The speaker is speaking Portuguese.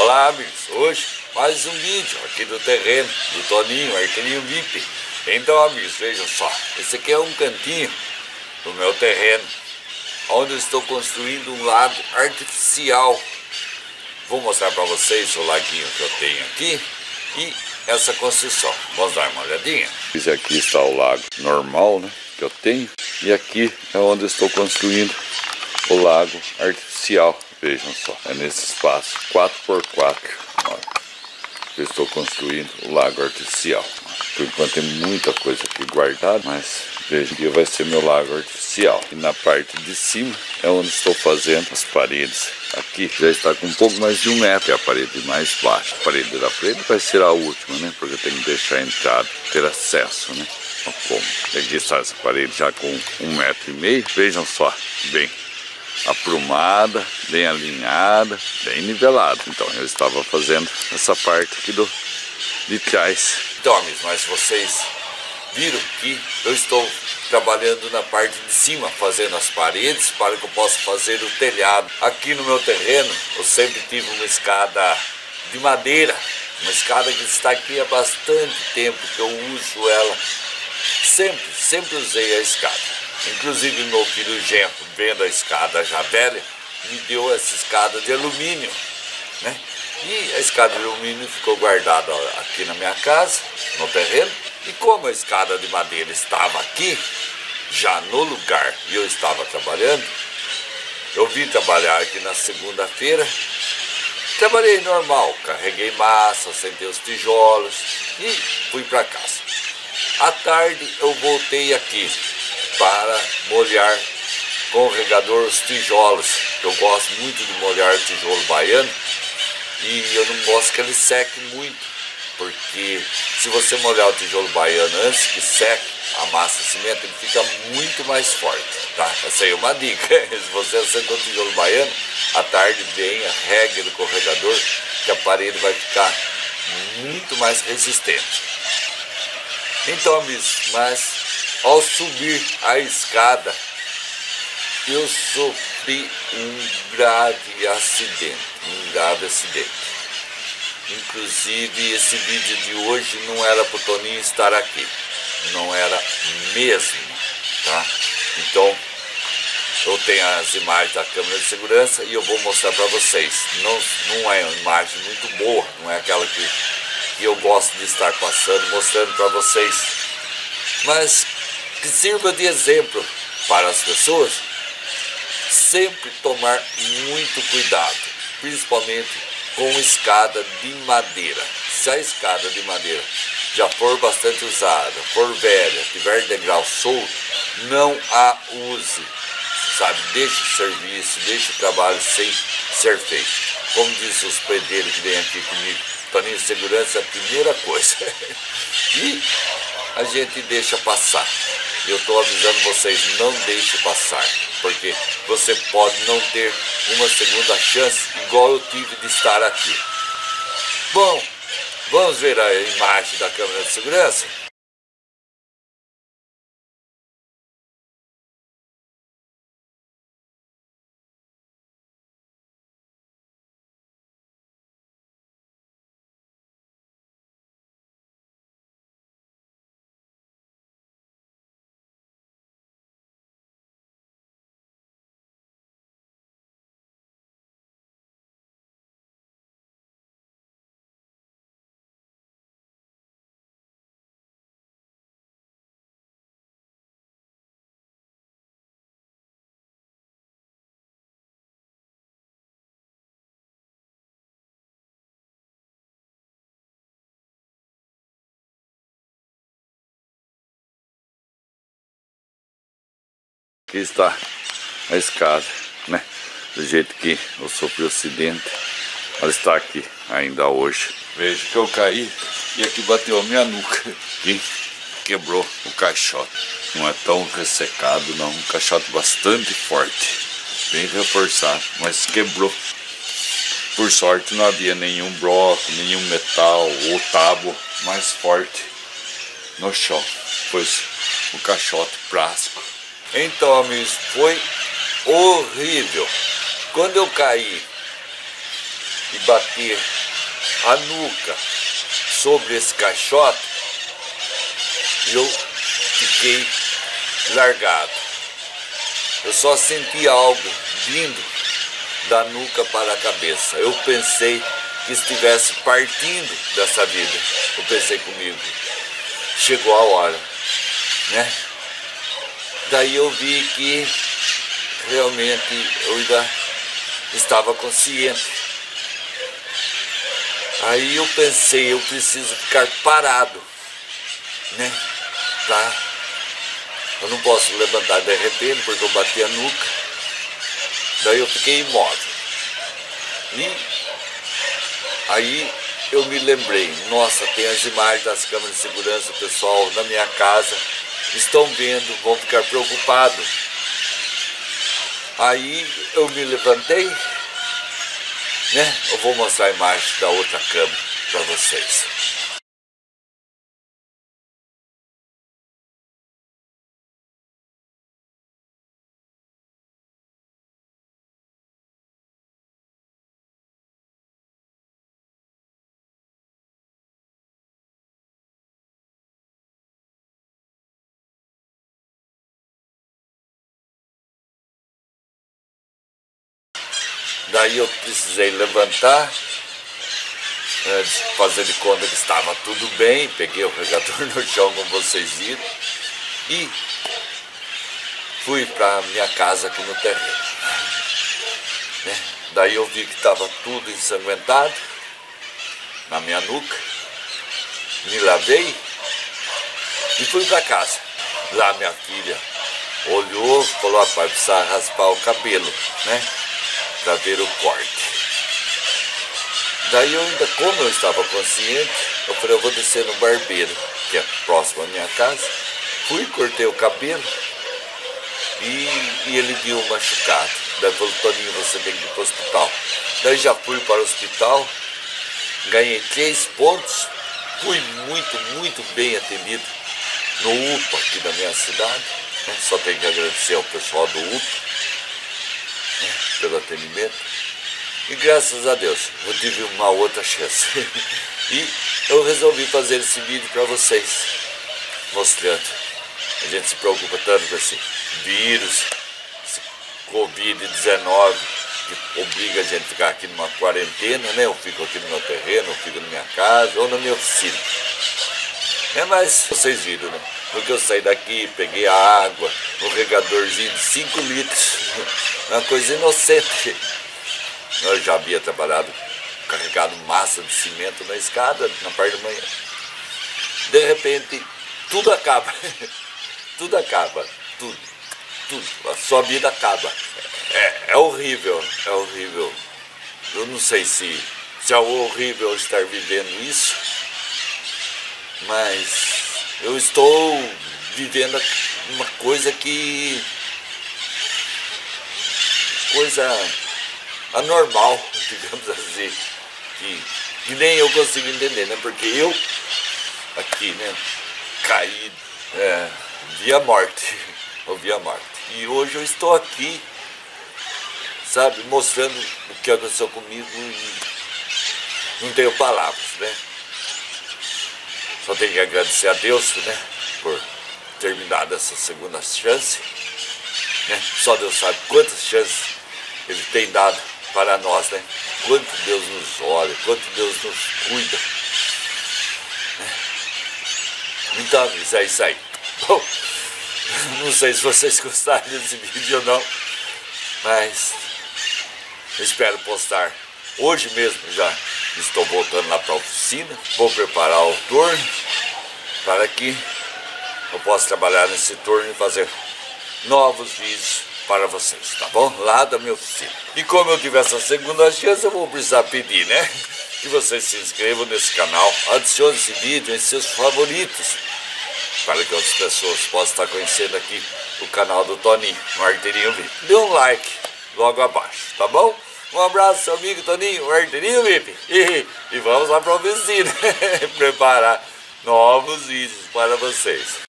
Olá, amigos, hoje mais um vídeo aqui do terreno do Toninho, Arteirinho VIP. Então, amigos, vejam só, esse aqui é um cantinho do meu terreno, onde eu estou construindo um lago artificial. Vou mostrar para vocês o laguinho que eu tenho aqui e essa construção. Vamos dar uma olhadinha. Esse aqui está o lago normal, né, que eu tenho, e aqui é onde eu estou construindo o lago artificial. Vejam só, é nesse espaço 4x4, olha, eu estou construindo o lago artificial. Por enquanto tem muita coisa aqui guardada, mas veja, aqui vai ser meu lago artificial. E na parte de cima é onde estou fazendo as paredes. Aqui já está com um pouco mais de 1 metro, é a parede mais baixa. A parede da frente vai ser a última, né? Porque eu tenho que deixar a entrada, ter acesso, né? Como? Aqui está essa parede já com 1,5 metro. Vejam só, bem aprumada, bem alinhada, bem nivelada. Então eu estava fazendo essa parte aqui de trás. Então, amigos, mas vocês viram que eu estou trabalhando na parte de cima, fazendo as paredes para que eu possa fazer o telhado. Aqui no meu terreno eu sempre tive uma escada de madeira, uma escada que está aqui há bastante tempo que eu uso ela. Sempre usei a escada. Inclusive meu filho genro, vendo a escada já velha, me deu essa escada de alumínio, né? E a escada de alumínio ficou guardada aqui na minha casa, no terreno. E como a escada de madeira estava aqui, já no lugar, e eu estava trabalhando, eu vim trabalhar aqui na segunda-feira. Trabalhei normal, carreguei massa, sentei os tijolos e fui para casa. À tarde eu voltei aqui para molhar com o regador os tijolos. Eu gosto muito de molhar tijolo baiano e eu não gosto que ele seque muito, porque se você molhar o tijolo baiano antes que seque a massa de cimento, ele fica muito mais forte, tá? Essa aí é uma dica. Se você assentou o tijolo baiano, à tarde venha, regue no corregador, que a parede vai ficar muito mais resistente. Então, amigos, mas ao subir a escada, eu sofri um grave acidente. Inclusive, esse vídeo de hoje não era para o Toninho estar aqui. Não era mesmo, tá? Então, eu tenho as imagens da câmera de segurança e eu vou mostrar para vocês. Não é uma imagem muito boa, não é aquela que eu gosto de estar passando, mostrando para vocês. Mas que sirva de exemplo para as pessoas, sempre tomar muito cuidado, principalmente com escada de madeira. Se a escada de madeira já for bastante usada, for velha, tiver degrau solto, não a use, sabe? Deixe o serviço, deixe o trabalho sem ser feito. Como disse os pedreiros que vêm aqui comigo, Toninho, segurança é a primeira coisa. E a gente deixa passar. Eu estou avisando vocês, não deixe passar, porque você pode não ter uma segunda chance, igual eu tive de estar aqui. Bom, vamos ver a imagem da câmera de segurança? Aqui está a escada, né? Do jeito que eu sofri o acidente, ela está aqui ainda hoje. Veja que eu caí e aqui bateu a minha nuca e quebrou o caixote. Não é tão ressecado não, um caixote bastante forte, bem reforçado, mas quebrou. Por sorte não havia nenhum bloco, nenhum metal ou tábua mais forte no chão, pois o caixote plástico. Então, amigos, foi horrível. Quando eu caí e bati a nuca sobre esse caixote e eu fiquei largado. Eu só senti algo vindo da nuca para a cabeça. Eu pensei que estivesse partindo dessa vida. Eu pensei comigo, chegou a hora, né? Daí eu vi que realmente eu ainda estava consciente. Aí eu pensei, eu preciso ficar parado, né? Tá? Eu não posso levantar de repente porque eu bati a nuca. Daí eu fiquei imóvel. E aí eu me lembrei, nossa, tem as imagens das câmeras de segurança, o pessoal na minha casa estão vendo, vão ficar preocupados. Aí eu me levantei, né? Eu vou mostrar a imagem da outra câmera para vocês. Daí eu precisei levantar, fazer de conta que estava tudo bem, peguei o regador no chão, como vocês viram, e fui para minha casa aqui no terreno. Daí eu vi que estava tudo ensanguentado na minha nuca, me lavei e fui para casa. Lá minha filha olhou, falou, pai, precisa raspar o cabelo, né? Para ver o corte. Daí eu ainda, como eu estava consciente, eu falei, eu vou descer no barbeiro, que é próximo à minha casa. Fui, cortei o cabelo e ele viu machucado. Daí falou, Toninho, você tem que ir para o hospital. Daí já fui para o hospital, ganhei 3 pontos, fui muito bem atendido no UPA aqui da minha cidade, né? Só tenho que agradecer ao pessoal do UPA, né, pelo atendimento. E graças a Deus, eu tive uma outra chance. E eu resolvi fazer esse vídeo para vocês, mostrando. A gente se preocupa tanto com esse vírus, esse Covid-19, que obriga a gente a ficar aqui numa quarentena, né? Eu fico aqui no meu terreno, eu fico na minha casa ou na minha oficina. Mas vocês viram, né? No que eu saí daqui, peguei a água, um regadorzinho de 5 litros, uma coisa inocente. Eu já havia trabalhado, carregado massa de cimento na escada, na parte da manhã. De repente, tudo acaba. Tudo acaba. Tudo. A sua vida acaba. É horrível, é horrível. Eu não sei se é horrível estar vivendo isso, mas eu estou vivendo uma coisa que... coisa anormal, digamos assim, que nem eu consigo entender, né? Porque eu, aqui, né, caí, vi a morte, eu vi a morte. E hoje eu estou aqui, sabe, mostrando o que aconteceu comigo e não tenho palavras, né? Só tenho que agradecer a Deus, né, por ter me dado essa segunda chance, né? Só Deus sabe quantas chances Ele tem dado para nós, né? Quanto Deus nos olha, quanto Deus nos cuida. Então, amigos, é isso aí. Bom, não sei se vocês gostaram desse vídeo ou não, mas eu espero postar hoje mesmo. Já estou voltando lá para a oficina, vou preparar o torno para que eu possa trabalhar nesse torno e fazer novos vídeos para vocês, tá bom? Lá da minha oficina. E como eu tive essa segunda chance, eu vou precisar pedir, né? Que vocês se inscrevam nesse canal, adicione esse vídeo em seus favoritos, para que outras pessoas possam estar conhecendo aqui o canal do Toninho, Arteirinho VIP. Dê um like logo abaixo, tá bom? Um abraço, seu amigo Toninho, Arteirinho VIP. E vamos lá para a oficina preparar novos vídeos para vocês.